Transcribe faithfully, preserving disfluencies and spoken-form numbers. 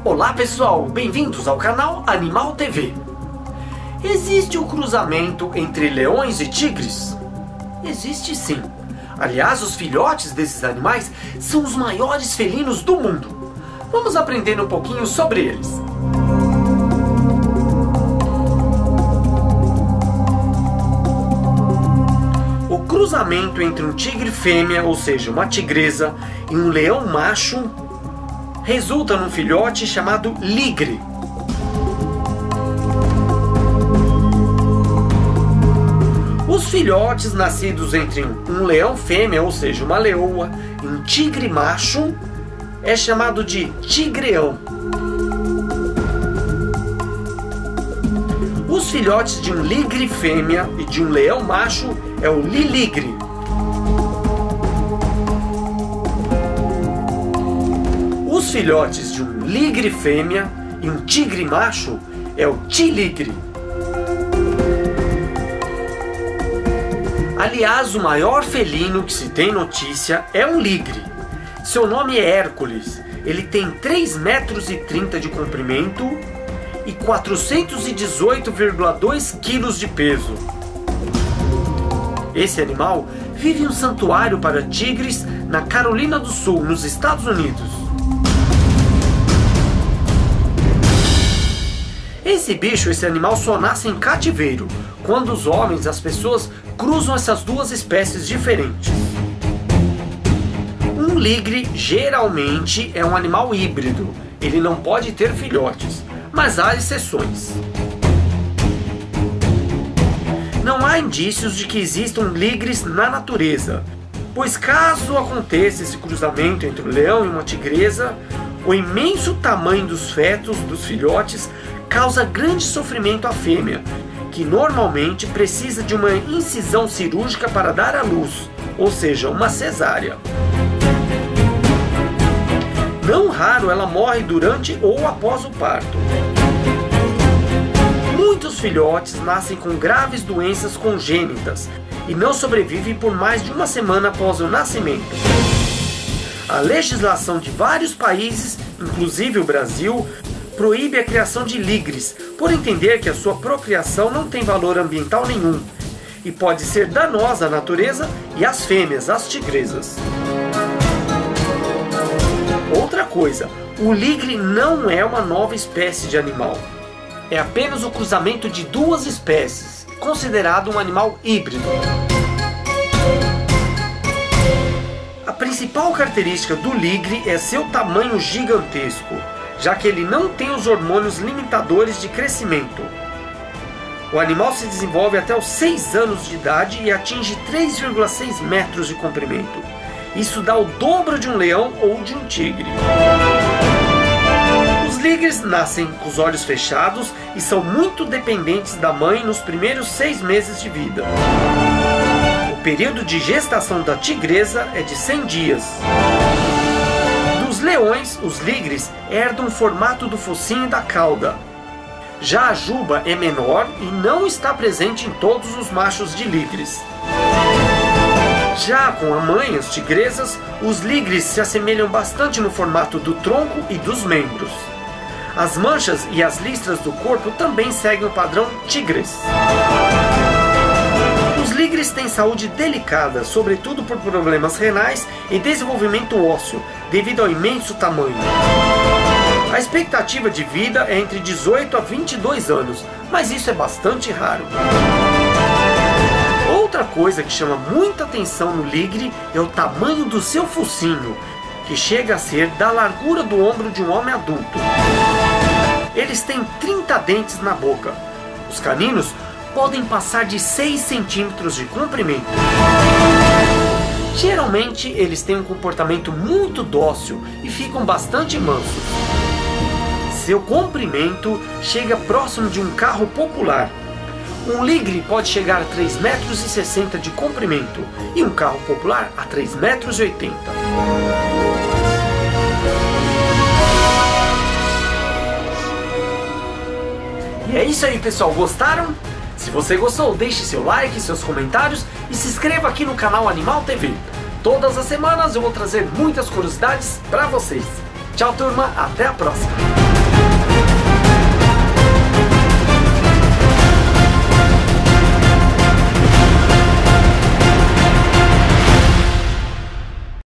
Olá pessoal, bem-vindos ao canal Animal T V. Existe o cruzamento entre leões e tigres? Existe sim. Aliás, os filhotes desses animais são os maiores felinos do mundo. Vamos aprender um pouquinho sobre eles. O cruzamento entre um tigre fêmea, ou seja, uma tigresa, e um leão macho resulta num filhote chamado ligre. Os filhotes nascidos entre um leão fêmea, ou seja, uma leoa, e um tigre macho, é chamado de tigreão. Os filhotes de um ligre fêmea e de um leão macho é o liligre. Os filhotes de um ligre fêmea e um tigre macho é o tiligre. Aliás, o maior felino que se tem notícia é um ligre. Seu nome é Hércules. Ele tem três metros e trinta de comprimento e quatrocentos e dezoito vírgula dois quilos de peso. Esse animal vive em um santuário para tigres na Carolina do Sul, nos Estados Unidos. Esse bicho, esse animal só nasce em cativeiro, quando os homens, as pessoas, cruzam essas duas espécies diferentes. Um ligre geralmente é um animal híbrido, ele não pode ter filhotes, mas há exceções. Não há indícios de que existam ligres na natureza, pois caso aconteça esse cruzamento entre um leão e uma tigresa, o imenso tamanho dos fetos, dos filhotes, causa grande sofrimento à fêmea, que normalmente precisa de uma incisão cirúrgica para dar à luz, ou seja, uma cesárea. Não raro ela morre durante ou após o parto. Muitos filhotes nascem com graves doenças congênitas e não sobrevivem por mais de uma semana após o nascimento. A legislação de vários países, inclusive o Brasil, proíbe a criação de ligres, por entender que a sua procriação não tem valor ambiental nenhum e pode ser danosa à natureza e às fêmeas, às tigresas. Outra coisa, o ligre não é uma nova espécie de animal. É apenas o cruzamento de duas espécies, considerado um animal híbrido. A principal característica do ligre é seu tamanho gigantesco, já que ele não tem os hormônios limitadores de crescimento. O animal se desenvolve até os seis anos de idade e atinge três vírgula seis metros de comprimento. Isso dá o dobro de um leão ou de um tigre. Os ligres nascem com os olhos fechados e são muito dependentes da mãe nos primeiros seis meses de vida. O período de gestação da tigresa é de cem dias. Os leões, os ligres, herdam o formato do focinho e da cauda. Já a juba é menor e não está presente em todos os machos de ligres. Já com a mãe, as tigresas, os ligres se assemelham bastante no formato do tronco e dos membros. As manchas e as listras do corpo também seguem o padrão tigres. Os ligres têm saúde delicada, sobretudo por problemas renais e desenvolvimento ósseo, devido ao imenso tamanho. A expectativa de vida é entre dezoito a vinte e dois anos, mas isso é bastante raro. Outra coisa que chama muita atenção no ligre é o tamanho do seu focinho, que chega a ser da largura do ombro de um homem adulto. Eles têm trinta dentes na boca. Os caninos podem passar de seis centímetros de comprimento. Geralmente eles têm um comportamento muito dócil e ficam bastante mansos. Seu comprimento chega próximo de um carro popular. Um ligre pode chegar a três metros e sessenta de comprimento e um carro popular a três metros e oitenta. E é isso aí, pessoal, gostaram? Se você gostou, deixe seu like, seus comentários e se inscreva aqui no canal Animal T V. Todas as semanas eu vou trazer muitas curiosidades para vocês. Tchau, turma, até a próxima!